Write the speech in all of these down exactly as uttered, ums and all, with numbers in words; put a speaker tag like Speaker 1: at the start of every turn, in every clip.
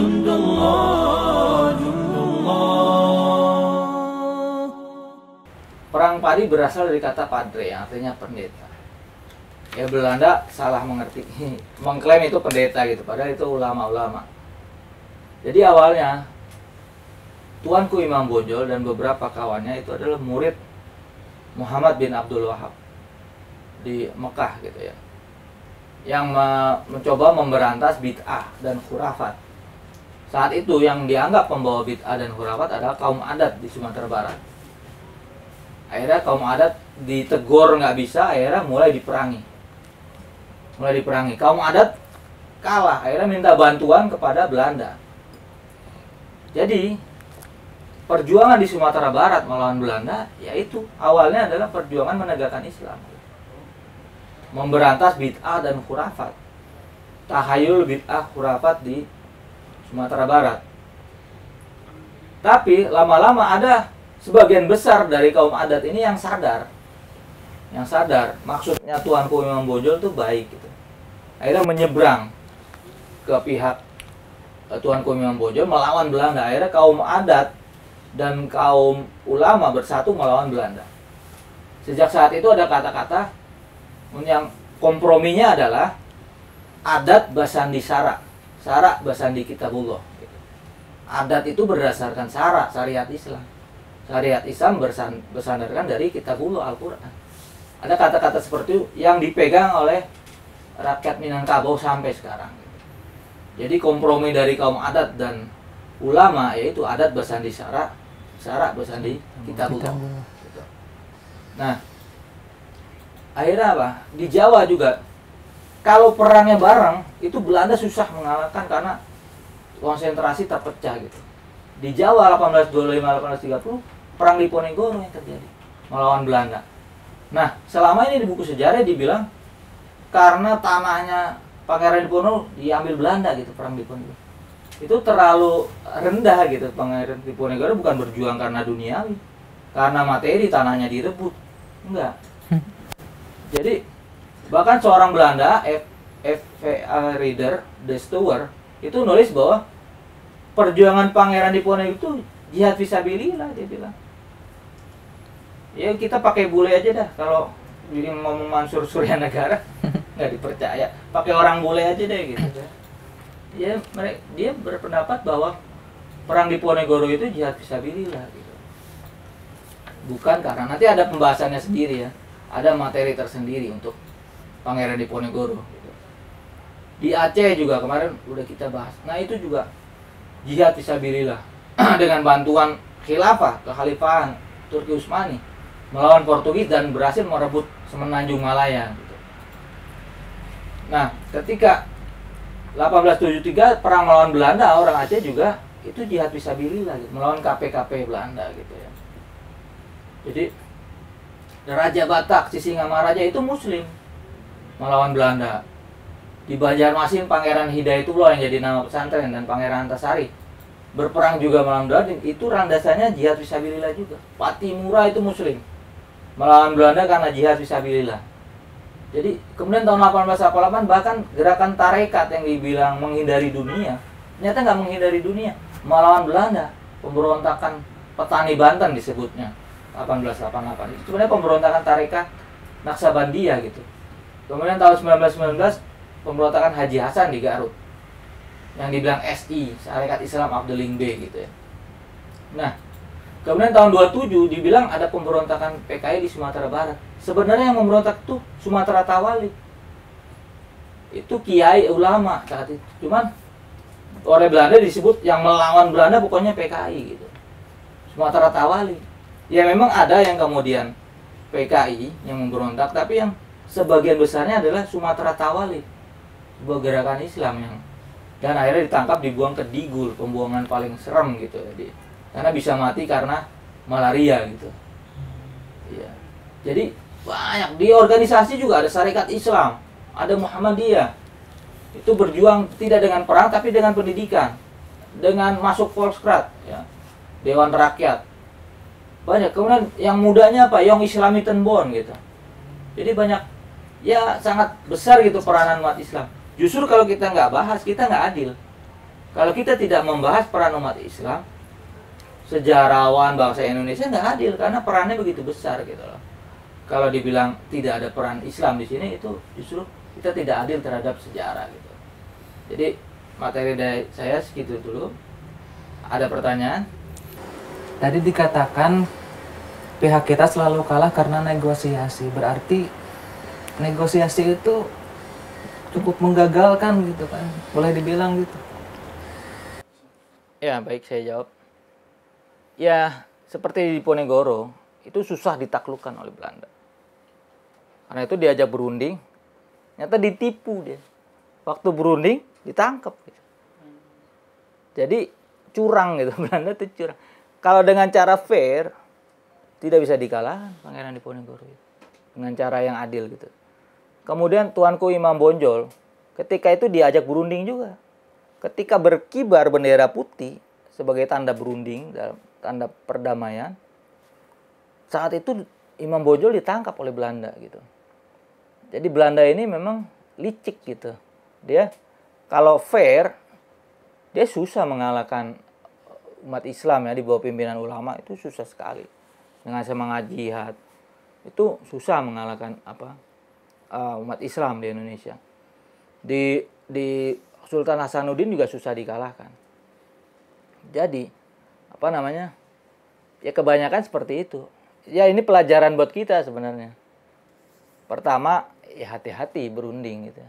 Speaker 1: Jundullah, Jundullah.
Speaker 2: Perang padi berasal dari kata padre yang artinya pendeta. Ya Belanda salah mengerti, mengklaim itu pendeta gitu, padahal itu ulama-ulama. Jadi awalnya Tuanku Imam Bonjol dan beberapa kawannya itu adalah murid Muhammad bin Abdul Wahab di Mekah gitu ya, yang me mencoba memberantas bid'ah dan khurafat. Saat itu yang dianggap pembawa bid'ah dan khurafat adalah kaum adat di Sumatera Barat. Akhirnya kaum adat ditegur nggak bisa, akhirnya mulai diperangi. Mulai diperangi. Kaum adat kalah, akhirnya minta bantuan kepada Belanda. Jadi perjuangan di Sumatera Barat melawan Belanda yaitu awalnya adalah perjuangan menegakkan Islam, memberantas bid'ah dan khurafat, tahayul bid'ah khurafat di Sumatera Barat. Tapi lama-lama ada sebagian besar dari kaum adat ini yang sadar, yang sadar maksudnya Tuanku Imam Bonjol itu baik gitu. Akhirnya menyeberang ke pihak Tuanku Imam Bonjol melawan Belanda. Akhirnya kaum adat dan kaum ulama bersatu melawan Belanda. Sejak saat itu ada kata-kata yang komprominya adalah adat basandi sara, sara basandi kitabullah. Adat itu berdasarkan sara, syariat Islam. Syariat Islam bersandarkan dari kitabullah, Al-Quran. Ada kata-kata seperti itu yang dipegang oleh rakyat Minangkabau sampai sekarang. Jadi kompromi dari kaum adat dan ulama yaitu adat basandi sara, sara basandi kitabullah. Nah, akhirnya apa? Di Jawa juga kalau perangnya bareng itu Belanda susah mengalahkan karena konsentrasi terpecah gitu. Di Jawa delapan belas dua puluh lima delapan belas tiga puluh perang Diponegoro yang terjadi melawan Belanda. Nah, selama ini di buku sejarah dibilang karena tanahnya Pangeran Diponegoro diambil Belanda gitu, perang Diponegoro. Itu terlalu rendah gitu. Pangeran Diponegoro bukan berjuang karena duniawi, karena materi tanahnya direbut. Enggak. Jadi bahkan seorang Belanda F. F. V. A. Reader De Stewart itu nulis bahwa perjuangan Pangeran Diponegoro itu jihad fisabilillah, dia bilang. Ya kita pakai bule aja dah kalau jadi ngomong Mansur Surya Negara nggak dipercaya, pakai orang bule aja deh gitu. Ya mereka dia berpendapat bahwa perang Diponegoro itu jihad fisabilillah gitu. Bukan karena nanti ada pembahasannya sendiri ya, ada materi tersendiri untuk Pangeran Diponegoro gitu. Di Aceh juga kemarin udah kita bahas. Nah itu juga jihad fisabilillah dengan bantuan khilafah kekhalifahan Turki Utsmani melawan Portugis dan berhasil merebut Semenanjung Malaya gitu. Nah, ketika delapan belas tujuh puluh tiga perang melawan Belanda, orang Aceh juga itu jihad fisabilillah gitu, melawan K P K P Belanda gitu ya. Jadi Raja Batak, Sisingamaraja itu muslim melawan Belanda. Di Banjarmasin Pangeran Hidayatullah yang jadi nama pesantren dan Pangeran Antasari berperang juga melawan Belanda, itu landasannya jihad fisabilillah juga. Patimura itu muslim melawan Belanda karena jihad fisabilillah. Jadi kemudian tahun delapan belas delapan puluh delapan bahkan gerakan tarekat yang dibilang menghindari dunia, ternyata nggak menghindari dunia, melawan Belanda. Pemberontakan petani Banten disebutnya delapan belas delapan puluh delapan itu sebenarnya pemberontakan tarekat Naksabandiyah gitu. Kemudian tahun sembilan belas sembilan belas pemberontakan Haji Hasan di Garut yang dibilang S I, Syarikat Islam Abdeling B gitu ya. Nah, kemudian tahun dua puluh tujuh dibilang ada pemberontakan P K I di Sumatera Barat. Sebenarnya yang memberontak itu Sumatera Tawali. Itu kiai ulama saat itu. Cuman oleh Belanda disebut yang melawan Belanda pokoknya P K I gitu. Sumatera Tawali. Ya memang ada yang kemudian P K I yang memberontak, tapi yang sebagian besarnya adalah Sumatera Tawali, sebuah gerakan Islam yang dan akhirnya ditangkap, dibuang ke Digul, pembuangan paling serem gitu. Jadi karena bisa mati karena malaria gitu. Ya. Jadi banyak di organisasi juga ada Syarikat Islam, ada Muhammadiyah. Itu berjuang tidak dengan perang tapi dengan pendidikan, dengan masuk Volkskrad, ya, Dewan Rakyat. Banyak. Kemudian yang mudanya apa? Young Islamiten Bond gitu. Jadi banyak, ya sangat besar gitu peranan umat Islam. Justru kalau kita nggak bahas, kita nggak adil. Kalau kita tidak membahas peran umat Islam, sejarawan bangsa Indonesia nggak adil karena perannya begitu besar gitu loh. Kalau dibilang tidak ada peran Islam di sini, itu justru kita tidak adil terhadap sejarah gitu. Jadi materi dari saya segitu dulu. Ada pertanyaan?
Speaker 1: Tadi dikatakan pihak kita selalu kalah karena negosiasi. Berarti negosiasi itu cukup menggagalkan gitu kan? Boleh dibilang gitu.
Speaker 2: Ya, baik, saya jawab. Ya, seperti di Diponegoro, itu susah ditaklukkan oleh Belanda. Karena itu diajak berunding, ternyata ditipu dia. Waktu berunding, ditangkap. Gitu. Jadi, curang gitu, Belanda itu curang. Kalau dengan cara fair, tidak bisa dikalahkan Pangeran Diponegoro itu. Dengan cara yang adil gitu. Kemudian Tuanku Imam Bonjol, ketika itu diajak berunding juga. Ketika berkibar bendera putih sebagai tanda berunding, tanda perdamaian, saat itu Imam Bonjol ditangkap oleh Belanda gitu. Jadi Belanda ini memang licik gitu. Dia kalau fair, dia susah mengalahkan umat Islam ya di bawah pimpinan ulama, itu susah sekali. Dengan semangat jihad itu susah mengalahkan apa uh, umat Islam di Indonesia. Di di Sultan Hasanuddin juga susah dikalahkan. Jadi, apa namanya? Ya kebanyakan seperti itu. Ya ini pelajaran buat kita sebenarnya. Pertama, ya hati-hati berunding gitu.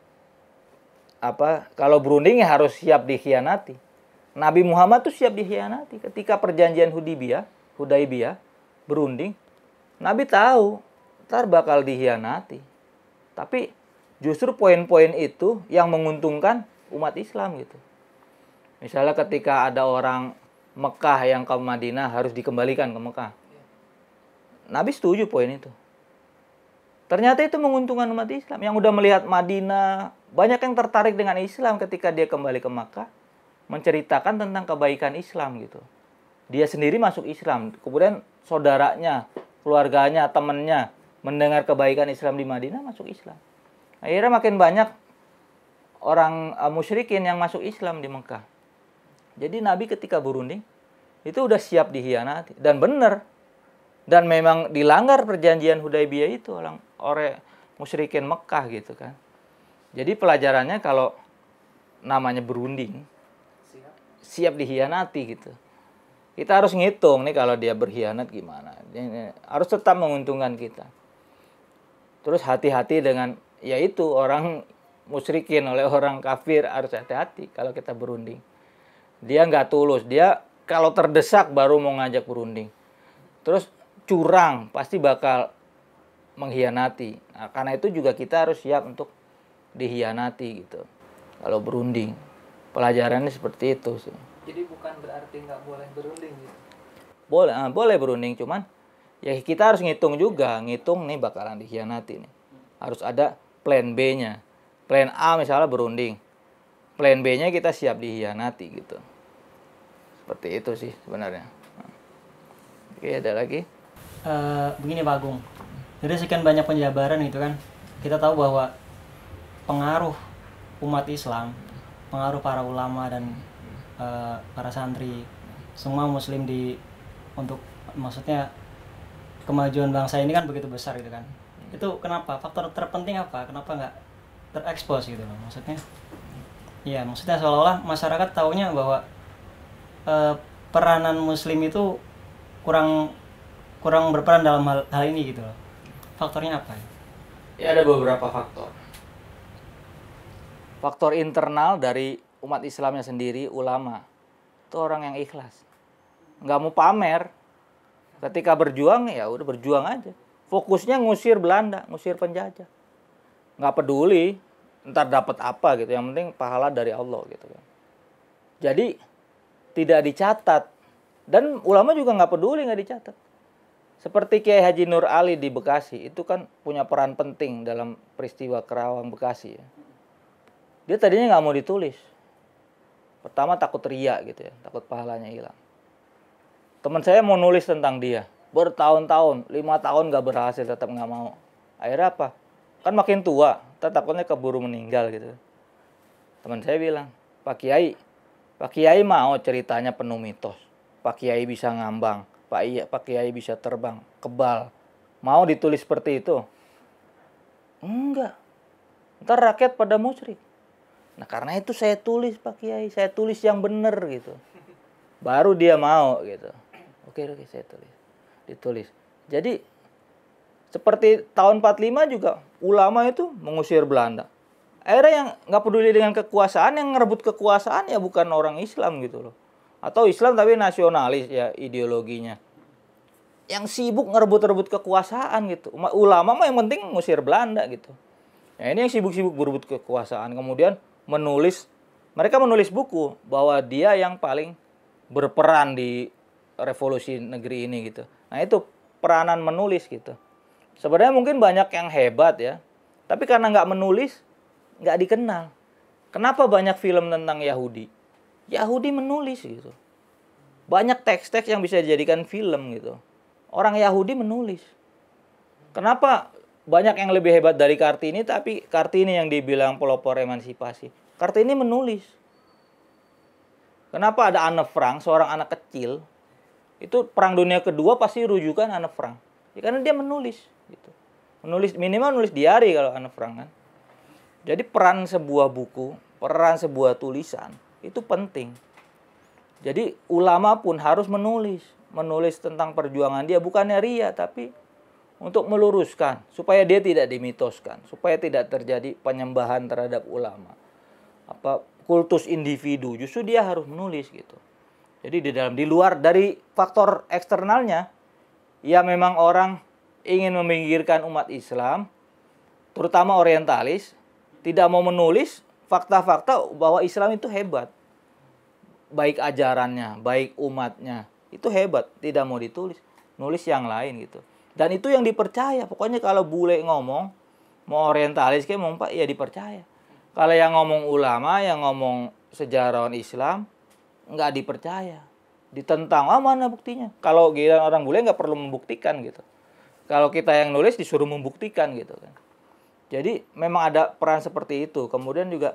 Speaker 2: Apa kalau berunding ya harus siap dikhianati. Nabi Muhammad tuh siap dikhianati ketika perjanjian Hudaybiyah, Hudaybiyah berunding. Nabi tahu ntar bakal dikhianati. Tapi justru poin-poin itu yang menguntungkan umat Islam gitu. Misalnya ketika ada orang Mekah yang ke Madinah harus dikembalikan ke Mekah. Nabi setuju poin itu. Ternyata itu menguntungkan umat Islam. Yang udah melihat Madinah, banyak yang tertarik dengan Islam ketika dia kembali ke Mekah. Menceritakan tentang kebaikan Islam gitu. Dia sendiri masuk Islam. Kemudian saudaranya, keluarganya, temannya mendengar kebaikan Islam di Madinah masuk Islam. Akhirnya makin banyak orang uh, musyrikin yang masuk Islam di Mekah. Jadi Nabi ketika berunding itu udah siap dikhianati dan benar. Dan memang dilanggar perjanjian Hudaybiyah itu orang oleh musyrikin Mekah gitu kan. Jadi pelajarannya kalau namanya berunding siap, siap dikhianati gitu. Kita harus ngitung nih kalau dia berkhianat gimana. Ini harus tetap menguntungkan kita. Terus hati-hati dengan yaitu orang musyrikin oleh orang kafir, harus hati-hati kalau kita berunding. Dia nggak tulus, dia kalau terdesak baru mau ngajak berunding. Terus curang, pasti bakal mengkhianati. Nah, karena itu juga kita harus siap untuk dikhianati gitu. Kalau berunding, pelajarannya seperti itu sih.
Speaker 1: Jadi bukan berarti nggak boleh berunding gitu?
Speaker 2: Boleh, ah, boleh berunding, cuman ya kita harus ngitung juga, ngitung nih bakalan dikhianati nih. Harus ada plan B-nya. Plan A misalnya berunding. Plan B-nya kita siap dikhianati gitu. Seperti itu sih sebenarnya. Oke, ada lagi?
Speaker 3: Uh, begini Pak Agung. Dari sekian banyak penjabaran gitu kan, kita tahu bahwa pengaruh umat Islam, pengaruh para ulama dan uh, para santri, semua muslim di untuk maksudnya kemajuan bangsa ini kan begitu besar gitu kan. Itu kenapa? Faktor terpenting apa? Kenapa nggak terekspos gitu loh? Maksudnya, ya maksudnya seolah-olah masyarakat taunya bahwa eh, peranan Muslim itu kurang kurang berperan dalam hal, hal ini gitu loh. Faktornya apa?
Speaker 2: Ya ada beberapa faktor. Faktor internal dari umat Islamnya sendiri, ulama. Itu orang yang ikhlas. Nggak mau pamer. Ketika berjuang ya udah berjuang aja. Fokusnya ngusir Belanda, ngusir penjajah. Nggak peduli ntar dapat apa gitu. Yang penting pahala dari Allah gitu kan. Jadi tidak dicatat. Dan ulama juga nggak peduli nggak dicatat. Seperti Kiai Haji Nur Ali di Bekasi. Itu kan punya peran penting dalam peristiwa Kerawang Bekasi ya. Dia tadinya nggak mau ditulis. Pertama takut ria gitu ya. Takut pahalanya hilang. Teman saya mau nulis tentang dia. Bertahun-tahun, lima tahun gak berhasil, tetap gak mau. Akhirnya apa? Kan makin tua, takutnya keburu meninggal gitu. Teman saya bilang, Pak Kiai, Pak Kiai mau ceritanya penuh mitos. Pak Kiai bisa ngambang, Pak Iya, Pak Kiai bisa terbang, kebal. Mau ditulis seperti itu? Enggak. Ntar rakyat pada musyrik. Nah karena itu saya tulis Pak Kiai, saya tulis yang benar gitu. Baru dia mau gitu. Oke oke saya tulis, ditulis. Jadi seperti tahun empat puluh lima juga ulama itu mengusir Belanda. Akhirnya yang nggak peduli dengan kekuasaan, yang ngerebut kekuasaan ya bukan orang Islam gitu loh. Atau Islam tapi nasionalis ya ideologinya. Yang sibuk ngerebut-rebut kekuasaan gitu. Ulama mah yang penting ngusir Belanda gitu. Nah ini yang sibuk-sibuk berebut kekuasaan. Kemudian menulis, mereka menulis buku bahwa dia yang paling berperan di revolusi negeri ini gitu. Nah itu peranan menulis gitu. Sebenarnya mungkin banyak yang hebat ya. Tapi karena nggak menulis, nggak dikenal. Kenapa banyak film tentang Yahudi? Yahudi menulis gitu. Banyak teks-teks yang bisa dijadikan film gitu. Orang Yahudi menulis. Kenapa banyak yang lebih hebat dari Kartini, tapi Kartini yang dibilang pelopor emansipasi? Kartini menulis. Kenapa ada Anne Frank, seorang anak kecil, itu Perang Dunia Kedua pasti rujukan Anne Frank. Ya, karena dia menulis. Gitu. Menulis minimal nulis diari kalau Anne Frank kan. Jadi peran sebuah buku, peran sebuah tulisan itu penting. Jadi ulama pun harus menulis. Menulis tentang perjuangan dia, bukannya ria, tapi untuk meluruskan. Supaya dia tidak dimitoskan. Supaya tidak terjadi penyembahan terhadap ulama. Apa kultus individu, justru dia harus menulis gitu. Jadi di dalam, di luar dari faktor eksternalnya, ya memang orang ingin meminggirkan umat Islam, terutama orientalis, tidak mau menulis fakta-fakta bahwa Islam itu hebat. Baik ajarannya, baik umatnya, itu hebat, tidak mau ditulis. Nulis yang lain gitu. Dan itu yang dipercaya. Pokoknya kalau bule ngomong, mau orientalis kayak mau Pak, ya dipercaya. Kalau yang ngomong ulama, yang ngomong sejarawan Islam, nggak dipercaya. Ditentang, ah mana buktinya? Kalau gila orang bule nggak perlu membuktikan gitu. Kalau kita yang nulis disuruh membuktikan gitu kan. Jadi memang ada peran seperti itu. Kemudian juga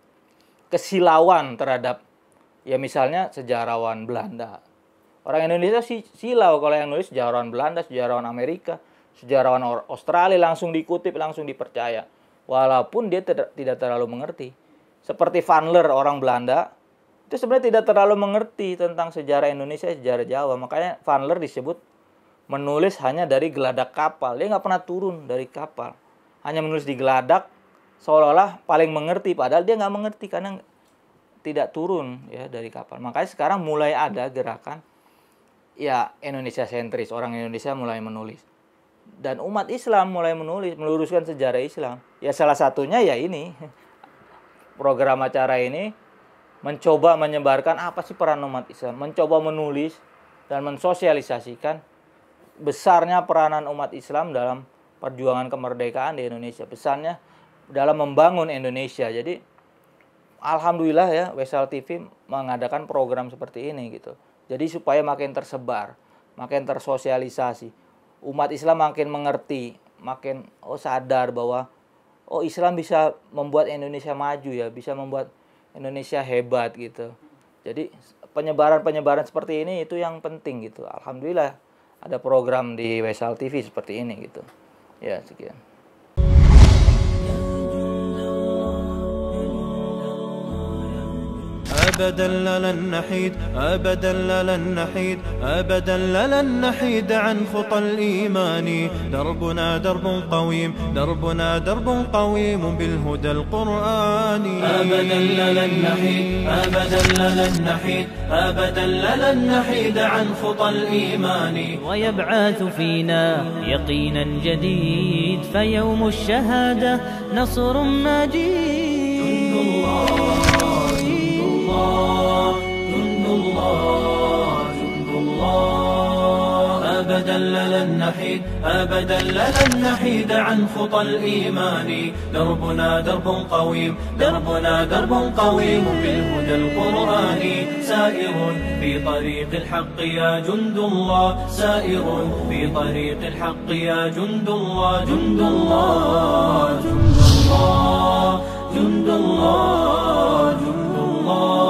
Speaker 2: kesilauan terhadap, ya misalnya sejarawan Belanda. Orang Indonesia sih silau kalau yang nulis sejarawan Belanda, sejarawan Amerika, sejarawan Australia langsung dikutip, langsung dipercaya. Walaupun dia tidak, tidak terlalu mengerti. Seperti Van Leer, orang Belanda, itu sebenarnya tidak terlalu mengerti tentang sejarah Indonesia, sejarah Jawa. Makanya Van Leer disebut menulis hanya dari geladak kapal. Dia nggak pernah turun dari kapal. Hanya menulis di geladak, seolah-olah paling mengerti. Padahal dia nggak mengerti karena tidak turun ya dari kapal. Makanya sekarang mulai ada gerakan ya Indonesia sentris. Orang Indonesia mulai menulis. Dan umat Islam mulai menulis, meluruskan sejarah Islam. Ya salah satunya ya ini. Program acara ini mencoba menyebarkan apa sih peran umat Islam. Mencoba menulis dan mensosialisasikan besarnya peranan umat Islam dalam perjuangan kemerdekaan di Indonesia. Besarnya dalam membangun Indonesia. Jadi alhamdulillah ya Wesal T V mengadakan program seperti ini gitu. Jadi supaya makin tersebar, makin tersosialisasi. Umat Islam makin mengerti, makin oh sadar bahwa oh Islam bisa membuat Indonesia maju ya, bisa membuat Indonesia hebat gitu. Jadi penyebaran-penyebaran seperti ini itu yang penting gitu. Alhamdulillah ada program di Wesal T V seperti ini gitu. Ya sekian.
Speaker 4: أبدا لن نحيد أبدا لن نحيد أبدا لن نحيد عن خطى الإيمان دربنا درب قويم دربنا درب قويم بالهدى القرآني
Speaker 5: أبدا لن نحيد أبدا لن نحيد أبدا لن نحيد عن خطى الإيمان
Speaker 6: ويبعث فينا يقينا جديد فيوم الشهادة نصر مجيد
Speaker 5: أبدا لن نحيد أبدا لن نحيد عن خطى الإيمان دربنا درب قويم دربنا درب قويم بالهدى القرآني سائر في طريق الحق يا جند الله سائر في طريق الحق يا جند الله جند الله جند الله جند الله جند الله